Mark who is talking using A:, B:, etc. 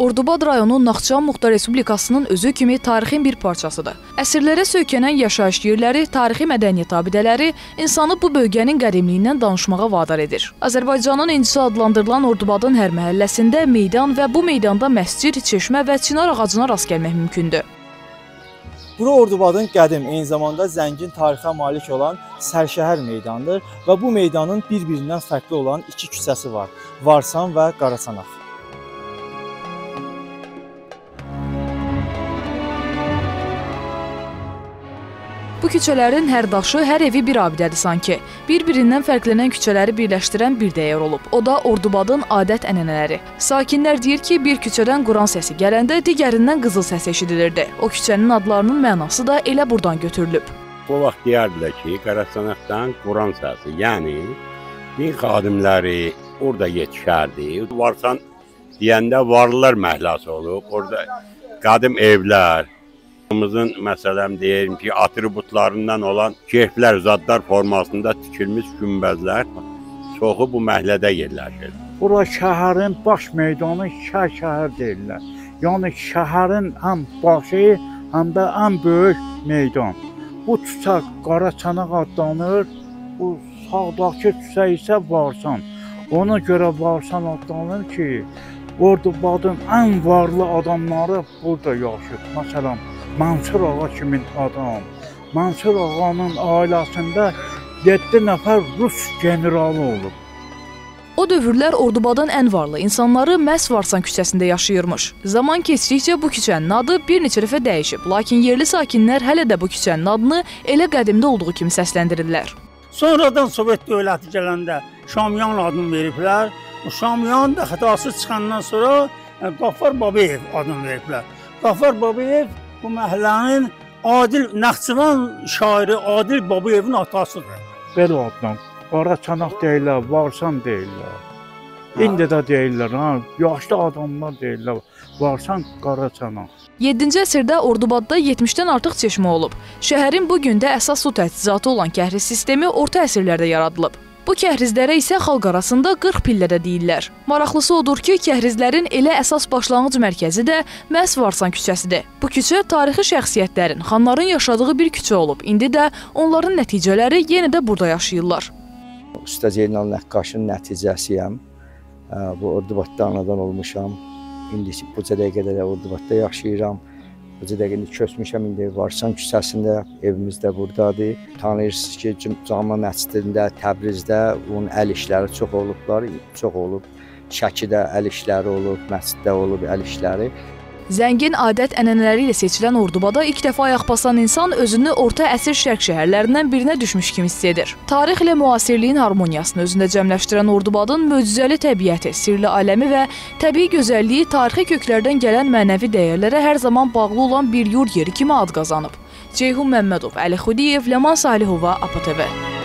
A: Ordubad rayonu Naxçıvan Muxtar Respublikasının özü kimi tarixin bir parçasıdır. Əsrlərə söykənən yaşayış yerləri, tarixi mədəniyyət abidələri insanı bu bölgənin qədimliyindən danışmağa vadar edir. Azərbaycanın incisi adlandırılan Ordubadın hər məhəlləsində meydan və bu meydanda məscid, çeşmə və çinar ağacına rast gəlmək mümkündür.
B: Bura Ordubadın qədim, eyni zamanda zəngin tarixə malik olan Sərşəhər meydanıdır və bu meydanın bir-birindən fərqli olan iki küçəsi var: Varsan və Qaraçanaq.
A: Bu küçələrin hər daşı, hər evi bir abidədir sanki. Bir-birindən fərqlənən küçələri birləşdirən bir dəyər olub. O da Ordubadın adət-ənənələri. Sakinlər deyir ki, bir küçədən Quran səsi gələndə digərindən qızıl səsi eşidilirdi. O küçənin adlarının mənası da elə buradan götürülüb.
C: Bu vaxt deyərdilər ki, Qaraçanaqdan Quran səsi, yəni din xadimləri orada yetişərdi. Varsan deyəndə varlılar məhəlləsi olub, orada qadim evlər, məsələn deyirəm ki, atributlarından olan keyflər, zadlar formasında tikilmiş günbəzlər çoxu bu məhəllədə yerləşir.
D: Bura şəhərin baş meydanı şəhər deyirlər. Yəni şəhərin həm başı, həm də ən böyük meydan. Bu küçə Qaraçanaq adlanır, bu sağdakı küçə isə Varsan. Ona görə Varsan adlanır ki, Ordubadın ən varlı adamları burada yaşayır. Məsələn, Mansur Ağa kimi adam. Mansur Ağanın ailəsində 7 nəfər Rus generalı olub.
A: O dövrlər Ordubadın ən varlı insanları məhz Varsan küçəsində yaşayırmış. Zaman keçdikcə bu küçənin adı bir neçə dəfə dəyişib, lakin yerli sakinlər hələ də bu küçənin adını elə qədimdə olduğu kimi səsləndirirlər.
E: Sonradan Sovet dövləti gələndə Şamyan adını veriblər. O Şamyan da xətası çıxandan sonra Qafar Babayev adını veriblər. Qafar Babayev bu məhəllənin Naxçıvan şairi Adil Babayevin atasıdır.
D: Belə adlan Qaraçanaq deyirlər, Varsan deyirlər. İndi də deyirlər, yaşlı adamlar deyirlər, Varsan Qaraçanaq.
A: 7-ci əsrdə Ordubadda 70-dən artıq çeşmə olub. Şəhərin bu gündə əsas su təchizatı olan kəhriz sistemi orta əsrlərdə yaradılıb. Bu kəhrizlərə isə xalq arasında 40 pillə də deyirlər. Maraqlısı odur ki, kəhrizlərin elə əsas başlanğıc mərkəzi də məhz Varsan küçəsidir. Bu küçə tarixi şəxsiyyətlərin, xanların yaşadığı bir küçə olub. İndi də onların nəticələri yenə də burada yaşayırlar.
F: Usta Zeynal Nəqqaşın nəticəsiyəm. Bu Ordubadda anadan olmuşam. İndi bu dəqiqədə də Ordubadda yaşayıram. Bu dəqiqədə köçmüşəm, indi Varsan küçəsində, evimiz də buradadır. Tanıyırsınız ki, Cami məscidində, Təbrizdə onun əl işləri çox olublar, çox olub. Şəkidə əl işləri olub, məsciddə olub əl işləri.
A: Zəngin adət-ənənələri ilə seçilən Ordubada ilk dəfə ayaq basan insan özünü orta əsr şərq şəhərlərindən birinə düşmüş kimi hiss edir. Tarix ilə müasirliyin harmoniyasını özündə cəmləşdirən Ordubadın möcüzəli təbiəti, sirli aləmi və təbii gözəlliyi tarixi köklərdən gələn mənəvi dəyərlərə hər zaman bağlı olan bir yurd yeri kimi ad qazanıb. Ceyhun Məmmədov, Əli Xudiyev, Ləman Salihova, APTV.